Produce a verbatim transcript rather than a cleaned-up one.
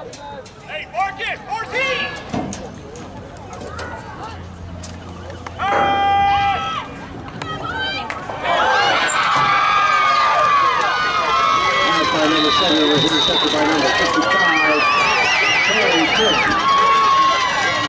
Hey, Marcus! fourteen! By number seven, was intercepted by number fifty-five, Terry Church.